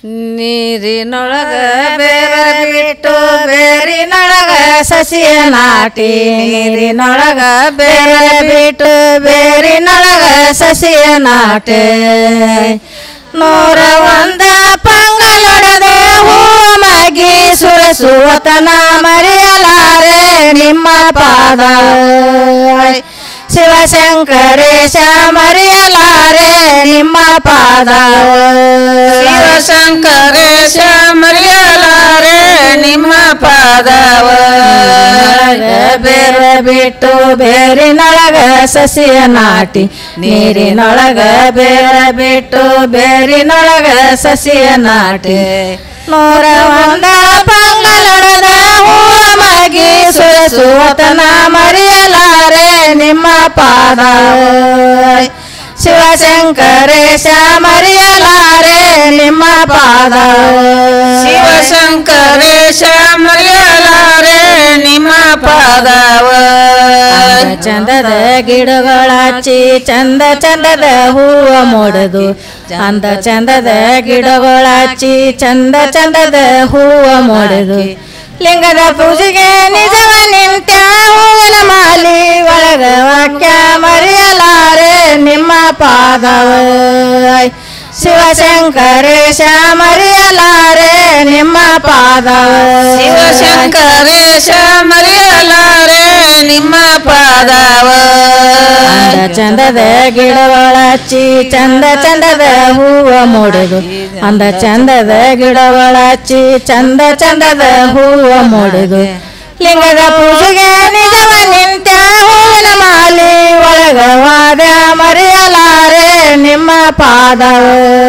ನೀರಿನೊಳಗ ಬೇರ ಬಿಟ್ಟು ಬೇರಿನೊಳಗ ಸಸಿಯ ನಾಟಿ ನೀರಿನೊಳಗ ಬೇರ ಬಿಟ್ಟು ಬೇರಿನೊಳಗ ಸಸಿಯ ನಾಟಿ 101 ಪಂಗಲೊಡದೆ ಹೂವಾಗಿ ಸುರಸುವತನ ಮರೆಯಲಾರೆ ನಿಮ್ಮ ಪಾದ ಶಿವಶಂಕರೇಶ ಮರೆಯಲಾರೆ ನಿಮ್ಮ ಪಾದ ಶಿವಶಂಕರೇಶ ಮರೆಯಲಾರೆ ನಿಮ್ಮ ಪಾದವ ಬೇರೆ ಬಿಟ್ಟು ಬೇರಿನೊಳಗ ಸಸಿಯ ನಾಟಿ ನೀರಿನೊಳಗ ಬೇರೆ ಬಿಟ್ಟು ಬೇರಿನೊಳಗ ಸಸಿಯ ನಾಟಿ 101 ಪಂಗಲೊಡದ ಹೂವಾಗಿ ಸುರಸುವತನ ಮರೆಯಲಾರೆ ನಿಮ್ಮ ಪಾದ ಶಿವಶಂಕರೇಶ ಮರೆಯಲಾರೆ ನಿಮ್ಮ ಪಾದ ಶಿವಶಂಕರೇಶ ಮರೆಯಲಾರೆ ನಿಮ್ಮ ಪಾದವ ಚಂದದ ಗಿಡಗಳ ಹಚ್ಚಿ ಚಂದ ಚಂದದ ಹೂವ ಮೂಡದು ಚಂದ ಚಂದದ ಗಿಡಗಳ ಹಚ್ಚಿ ಚಂದ ಚಂದದ ಹೂವ ಮೂಡದು ಲಿಂಗದ ಪೂಜೆಗೆ ನಿಜವ ನಿಂತ ಹೂವಿನ ಮಾಲಿ ಒಳಗ ವಾಕ್ಯ ಮರೆಯಲಾರೆ ನಿಮ್ಮ ಪಾದವ ಶಿವಶಂಕರೇಶ ಮರೆಯಲಾರೆ ನಿಮ್ಮ ಪಾದವ ಶಿವಶಂಕರೇಶ ಮರೆಯಲಾರೆ ನಿಮ್ಮ ಪಾದವ ಚಂದದ ಗಿಡಗಳ ಹಚ್ಚಿ ಚಂದ ಚಂದದ ಹೂವ ಮೂಡುದು ಅಂದ ಚಂದದ ಗಿಡಗಳ ಹಚ್ಚಿ ಚಂದ ಚಂದದ ಹೂವ ಮೂಡುದು ಲಿಂಗದ ಪೂಜೆಗೆ ನಿಜವ ನಿಂತ ಹೂವಿನ ಮಾಲಿ ಒಳಗ ವಾದ ಮರೆಯಲಾರೆ ನಿಮ್ಮ ಪಾದವ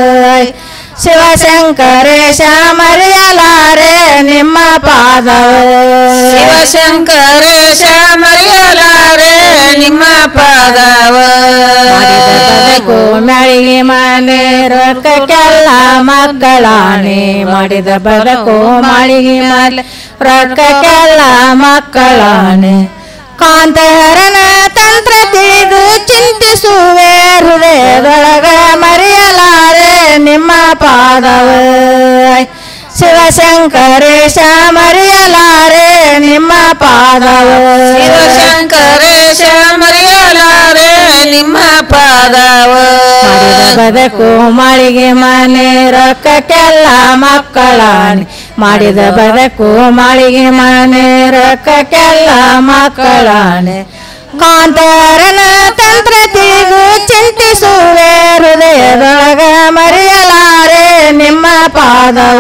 ಶಿವಶಂಕರೇಶ ಮರೆಯಲಾರೆ ನಿಮ್ಮ ಪಾದವ ಶಿವಶಂಕರೇಶ ಮರೆಯಲಾರೆ ನಿಮ್ಮ ಪಾದವ ಬದುಕು ಮ್ಯಾಳಿಗೆ ಮನೆ ರೊಕ್ಕಕ್ಕೆಲ್ಲ ಮಕ್ಕಳಾಣೆ ಮಾಡಿದ ಬದುಕು ಮಾಳಿಗೆ ಮನೆ ರೊಕ್ಕಕ್ಕೆಲ್ಲ ಮಕ್ಕಳಾಣೆ ಕಾಂತಹರನ ತಂತ್ರ ತಿಳಿದು ಚಿಂತಿಸುವೆ ಹೃದಯದೊಳಗ ಮರೆಯಲಾರೆ ನಿಮ್ಮ ಪಾದವ ಶಿವಶಂಕರೇಶ ಮರೆಯಲಾರೆ ನಿಮ್ಮ ಪಾದವ ಶಿವಶಂಕರೇಶ ಮರೆಯಲಾರೆ ನಿಮ್ಮ ಪಾದವ ಬದುಕು ಮಾಳಿಗೆ ಮನೆ ರೊಕ್ಕಕ್ಕೆಲ್ಲ ಮಕ್ಕಳಾಣೆ ಮಾಡಿದ ಬದುಕು ಮಾಳಿಗೆ ಮನೆ ರೊಕ್ಕಕ್ಕೆಲ್ಲ ಮಕ್ಕಳಾಣೆ ಕಾಂತಾರನ ತಂತ್ರ ತಿಳಿದು ಚಿಂತಿಸುವೆ ಹೃದಯದೊಳಗ ಮರೆಯಲಾರೆ ನಿಮ್ಮ ಪಾದವ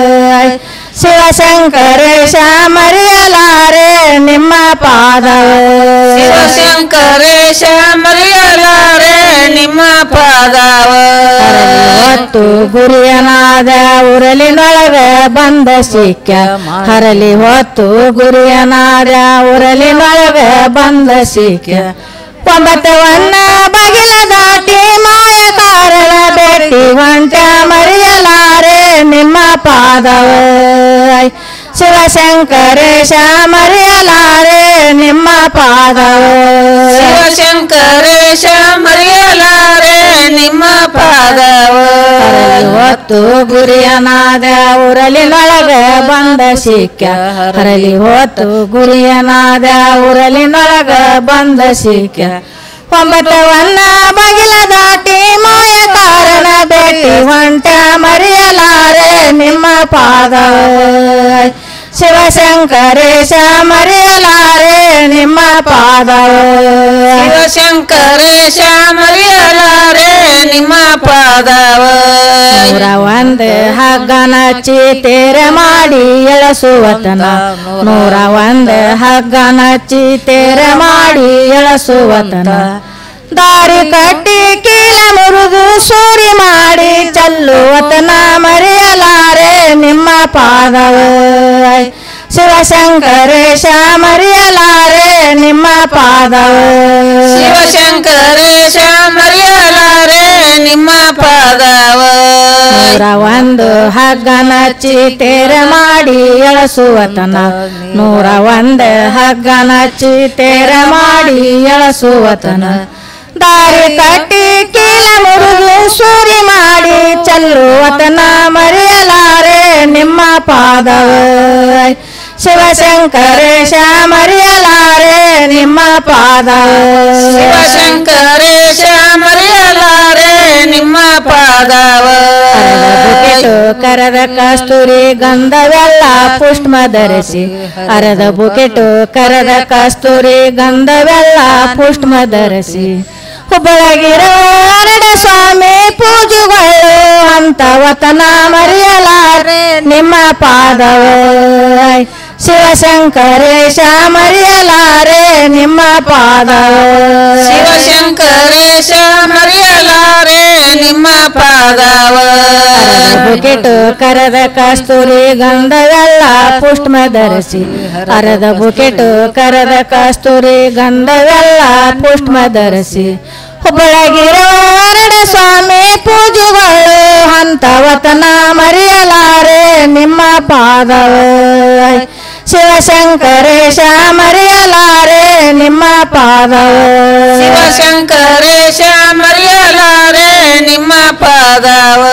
ಶಿವಶಂಕರೇಶ ಮರೆಯಲಾರೆ ನಿಮ್ಮ ಪಾದವ ಶಿವಶಂಕರೇಶ ಮರೆಯಲಾರೆ ನಿಮ್ಮ ಪಾದವ ಹೊತ್ತು ಗುರಿಯನಾದ ಉರಲಿನೊಳಗ ಬಂದ ಸಿಕ್ಕ ಹರಲಿ ಹೊತ್ತು ಗುರಿಯನಾದ ಉರಲಿನೊಳಗ ಬಂದ ಸಿಕ್ಕ 9 ಬಗಿಲ ದಾಟಿ ಮಾಯ ಕಾರಣ ಭೇಟಿ ಹೊಂಟ ಮರೆಯಲಾರೆ ನಿಮ್ಮ ಪಾದವ ಶಿವಶಂಕರೇಶ ಮರೆಯಲಾರೆ ನಿಮ್ಮ ಪಾದವ ಶಿವಶಂಕರೇಶ ಮರೆಯಲಾರೆ ನಿಮ್ಮ ಪಾದವ ಹೊತ್ತು ಗುರಿಯನಾದ ಉರಲಿನೊಳಗ ಬಂದ ಸಿಕ್ಕ ಹರಲಿ ಹೊತ್ತು ಗುರಿಯನಾದ ಉರಲಿನೊಳಗ ಬಂದ ಸಿಕ್ಕ 9 ಬಗಿಲ ದಾಟಿ ಮಾಯ ಕಾರಣ ಭೇಟಿ ಹೊಂಟ ಮರೆಯಲಾರೆ ನಿಮ್ಮ ಪಾದವ ಶಿವಶಂಕರೇಶ ಮರೆಯಲಾರೆ ನಿಮ್ಮ ಪಾದವ ಶಿವಶಂಕರೇಶ ಮರೆಯಲಾರೆ ನಿಮ್ಮ ಪಾದವ 101 ಹಗ್ಗನ ಚೀತೆರ ಮಾಡಿ ಎಳಸುವತನ 101 ಹಗ್ಗನ ಚೀತೆರ ಮಾಡಿ ಎಳಸುವತನ ದಾರಿ ಕಟ್ಟಿ ಕೀಲ ಮುರಿದು ಸೂರಿ ಮಾಡಿ ಚಲ್ಲುವತನ ಮರೆಯಲಾರೆ ನಿಮ್ಮ ಪಾದವ ಶಿವಶಂಕರೇಶ ಮರೆಯಲಾರೆ ನಿಮ್ಮ ಪಾದವ ಶಿವಶಂಕರೇಶ ಮರೆಯಲಾರೆ ನಿಮ್ಮ ಪಾದವ 101 ಹಗ್ಗನ ಚೀತೆರ ಮಾಡಿ ಎಳಸುವತನ 101 ಹಗ್ಗನ ಚೀತೆರ ಮಾಡಿ ಎಳಸುವತನ ದಾರಿ ಕಟ್ಟಿ ಕೀಲ ಮುರಿದು ಸೂರಿ ಮಾಡಿ ಚಲ್ಲುವತನ ಮರೆಯಲ ಪಾದವ ಶಿವಶಂಕರೇಶ ಮರೆಯಲಾರೆ ನಿಮ್ಮ ಪಾದವ ಶಿವಶಂಕರೇಶ ಮರೆಯಲಾರೆ ನಿಮ್ಮ ಪಾದವ ಬುಕೆಟು ಕರದ ಕಸ್ತೂರಿ ಗಂಧವೆಲ್ಲ ಪುಷ್ಪ ಧರಿಸಿ ಅರದ ಬುಕೆಟು ಕರದ ಕಸ್ತೂರಿ ಗಂಧವೆಲ್ಲ ಪುಷ್ಪ ಧರಿಸಿ ಹುಬ್ಬಳಗಿರೋ ಸ್ವಾಮಿ ಪೂಜೆಗಳು ಅಂತವತನ ಮರೆಯಲಾರೆ ನಿಮ್ಮ ಪಾದವ ಶಿವಶಂಕರೇಶ ಮರೆಯಲಾರೆ ನಿಮ್ಮ ಪಾದವ ಶಿವಶಂಕರೇಶ ಮರೆಯಲಾರೆ ನಿಮ್ಮ ಪಾದವ ಬುಕೆಟು ಕರದ ಕಸ್ತೂರಿ ಗಂಧವೆಲ್ಲ ಪುಷ್ಪ ಧರಿಸಿ ಅರದ ಬುಕೆಟು ಕರದ ಕಸ್ತೂರಿ ಗಂಧವೆಲ್ಲ ಪುಷ್ಪ ಧರಿಸಿ ಹುಬ್ಬಳಗಿರೋ ಸ್ವಾಮಿ ಪೂಜೆಗಳು ಅಂತವತನ ಮರೆಯಲಾರೆ ನಿಮ್ಮ ಪಾದವ ಶಿವಶಂಕರೇಶ ಮರೆಯಲಾರೆ ನಿಮ್ಮ ಪಾದವ ಶಿವಶಂಕರೇಶ ಮರೆಯಲಾರೆ ನಿಮ್ಮ ಪಾದವ